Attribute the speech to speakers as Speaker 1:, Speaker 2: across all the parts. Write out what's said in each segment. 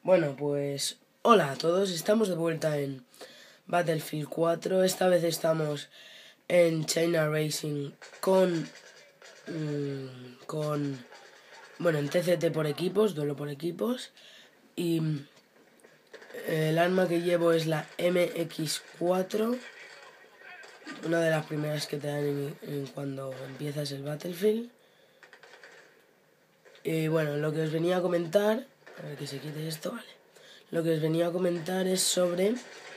Speaker 1: Bueno, pues hola a todos, estamos de vuelta en Battlefield 4. Esta vez estamos en China Racing bueno, en TCT por equipos, duelo por equipos. Y el arma que llevo es la MX4, una de las primeras que te dan cuando empiezas el Battlefield. Y bueno, lo que os venía a comentar, a ver que se quite esto, vale. Lo que os venía a comentar es sobre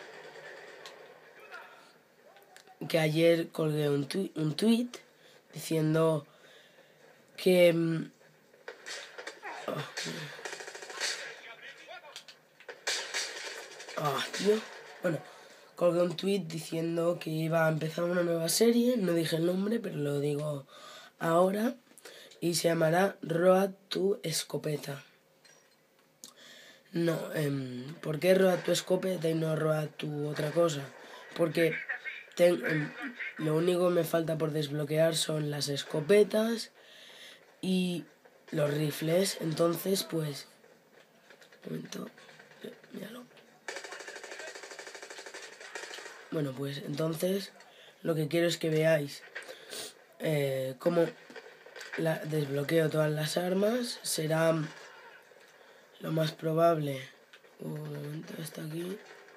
Speaker 1: que ayer colgué un tweet diciendo que tío. Bueno, colgué un tweet diciendo que iba a empezar una nueva serie, no dije el nombre, pero lo digo ahora, y se llamará Road to Escopeta. No, ¿por qué Road to Escopeta y no Road to otra cosa? Porque lo único que me falta por desbloquear son las escopetas y los rifles. Entonces, pues... Un momento. Míralo. Bueno, pues entonces lo que quiero es que veáis cómo desbloqueo todas las armas. Será lo más probable... Un momento, está aquí.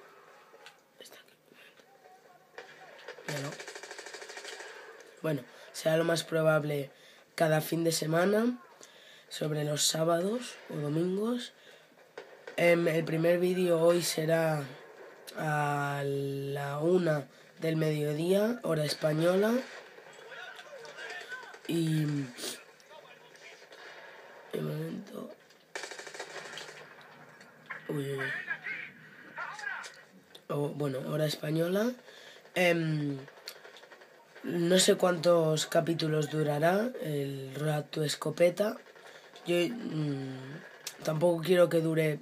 Speaker 1: Míralo. Bueno, será lo más probable cada fin de semana, sobre los sábados o domingos. El primer vídeo hoy será a la 1 del mediodía, hora española. Y... Un momento... bueno, hora española. No sé cuántos capítulos durará el Road to Escopeta. Yo tampoco quiero que dure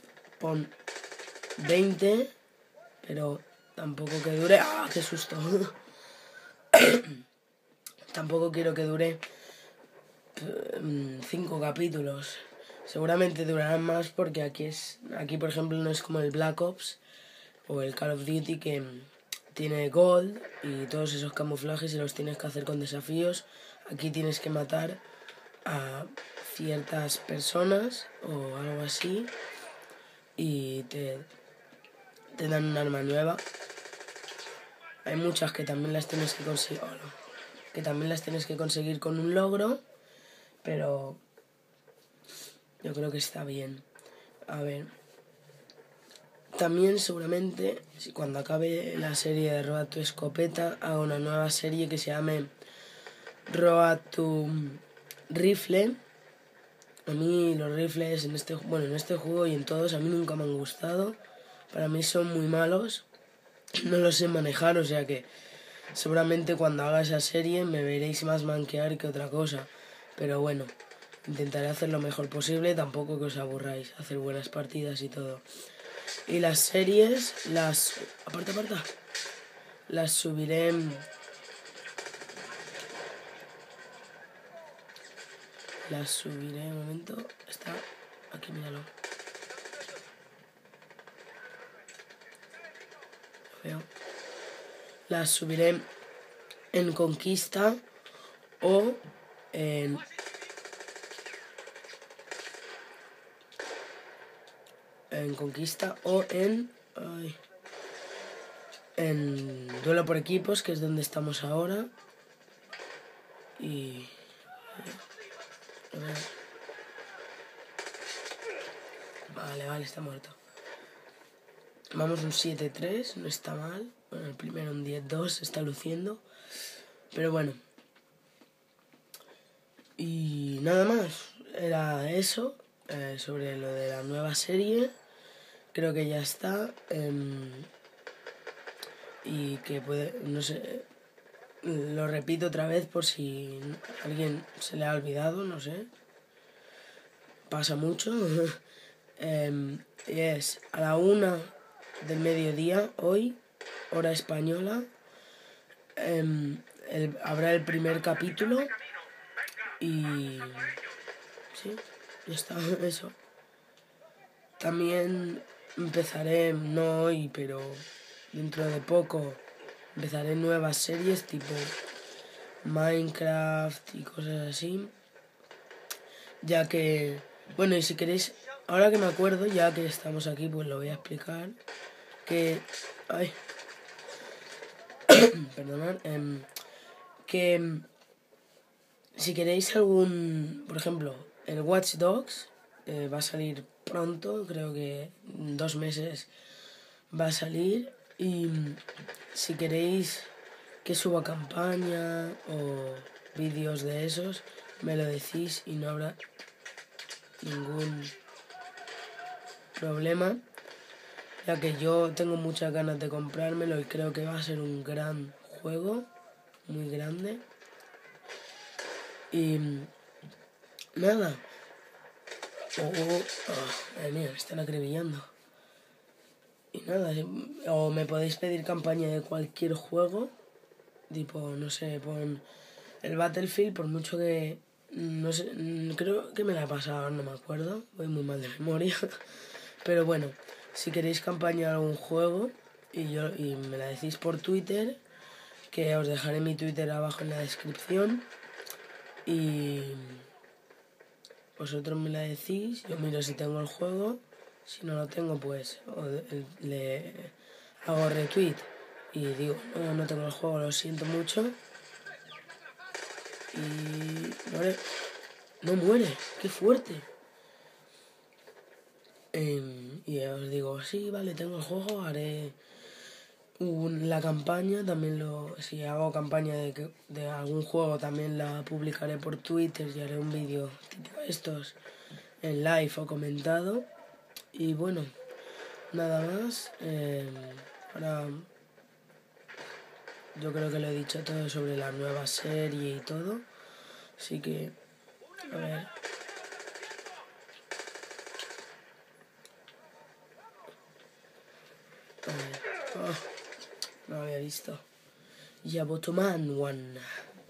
Speaker 1: 20, pero tampoco que dure... ¡Ah, qué susto! Tampoco quiero que dure 5 capítulos. Seguramente durarán más porque aquí por ejemplo no es como el Black Ops o el Call of Duty que tiene gold y todos esos camuflajes y los tienes que hacer con desafíos. Aquí tienes que matar a ciertas personas o algo así y te dan un arma nueva. Hay muchas que también las tienes que conseguir, con un logro, pero yo creo que está bien. A ver, también seguramente cuando acabe la serie de Road to Escopeta haga una nueva serie que se llame Road to Rifle. A mí los rifles en este juego y en todos a mí nunca me han gustado. Para mí son muy malos. No los sé manejar, o sea que seguramente cuando haga esa serie me veréis más manquear que otra cosa. Pero bueno, intentaré hacer lo mejor posible, tampoco que os aburráis, hacer buenas partidas y todo. Y las series, aparta. Las subiré... un momento. Está aquí, míralo. Veo. Las subiré en Conquista o en Conquista o en duelo por equipos, que es donde estamos ahora. Y a ver. Vale, está muerto. Vamos un 7-3, no está mal. Bueno, el primero un 10-2, está luciendo. Pero bueno. Y nada más. Era eso. Sobre lo de la nueva serie. Creo que ya está. Y que puede... No sé... Lo repito otra vez por si a alguien se le ha olvidado, no sé. Pasa mucho. Y es a la 1 del mediodía, hoy, hora española. Habrá el primer capítulo. Y... sí, ya está, eso. También empezaré, no hoy, pero dentro de poco, empezaré nuevas series tipo Minecraft y cosas así. Ya que, bueno, y si queréis, ahora que me acuerdo, ya que estamos aquí, pues lo voy a explicar. Que, ay, perdonad, que si queréis algún, por ejemplo, el Watch Dogs va a salir pronto, creo que en 2 meses va a salir. Y si queréis que suba campaña o vídeos de esos, me lo decís y no habrá ningún problema, ya que yo tengo muchas ganas de comprármelo y creo que va a ser un gran juego, muy grande. Y nada. Madre mía, me están acribillando. Y nada, o me podéis pedir campaña de cualquier juego, tipo, no sé, pon el Battlefield, por mucho que, no sé, creo que me la he pasado, no me acuerdo, voy muy mal de memoria, pero bueno, si queréis campaña de algún juego y me la decís por Twitter, que os dejaré mi Twitter abajo en la descripción, y vosotros me la decís, yo miro si tengo el juego. Si no lo tengo, pues le hago retweet y digo, no tengo el juego, lo siento mucho. Y muere. No muere, qué fuerte. Y os digo, sí, vale, tengo el juego, haré la campaña, también si hago campaña de algún juego, también la publicaré por Twitter y haré un vídeo tipo estos en live o comentado. Y bueno, nada más. Ahora yo creo que lo he dicho todo sobre la nueva serie y todo. Así que, a ver. Oh, no lo había visto. Yabotoman One.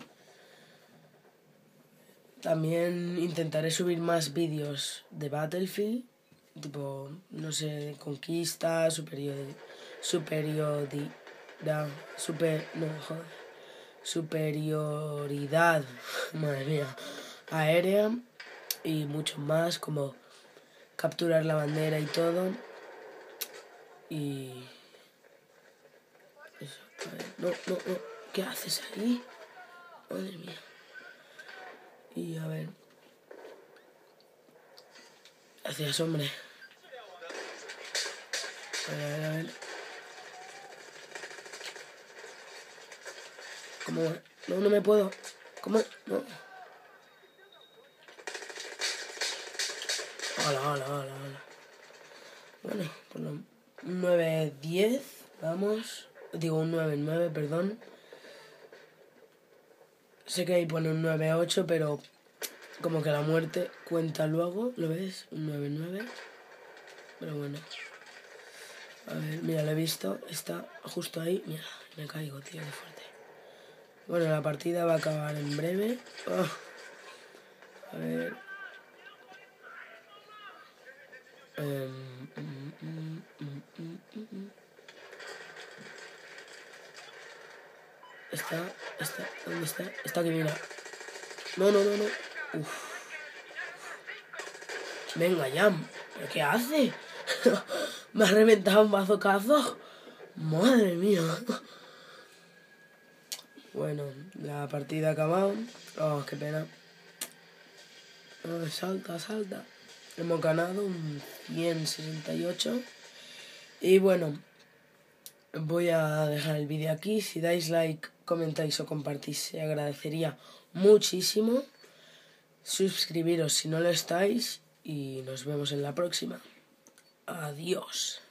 Speaker 1: También intentaré subir más vídeos de Battlefield. Tipo, no sé, conquista, superioridad, madre mía, aérea y mucho más, como capturar la bandera y todo. Y eso, a ver, no, ¿qué haces ahí? Madre mía. Y a ver, gracias, hombre. A ver. ¿Cómo? No me puedo. ¿Cómo? No. Hola. Bueno, por lo 9-10, vamos. Digo un 9-9, perdón. Sé que ahí pone un 9-8, pero como que la muerte cuenta luego, ¿lo ves? Un 9-9. Pero bueno. A ver, mira, lo he visto. Está justo ahí. Mira, me caigo, tío, qué fuerte. Bueno, la partida va a acabar en breve. Oh. A ver. ¿Dónde está? Está aquí, mira. No. Uf. Venga, ya. ¿Pero qué hace? Me ha reventado un bazocazo. Madre mía. Bueno, la partida ha acabado. Oh, qué pena. Oh, salta. Hemos ganado un 168. Y bueno, voy a dejar el vídeo aquí. Si dais like, comentáis o compartís, se agradecería muchísimo. Suscribiros si no lo estáis. Y nos vemos en la próxima. Adiós.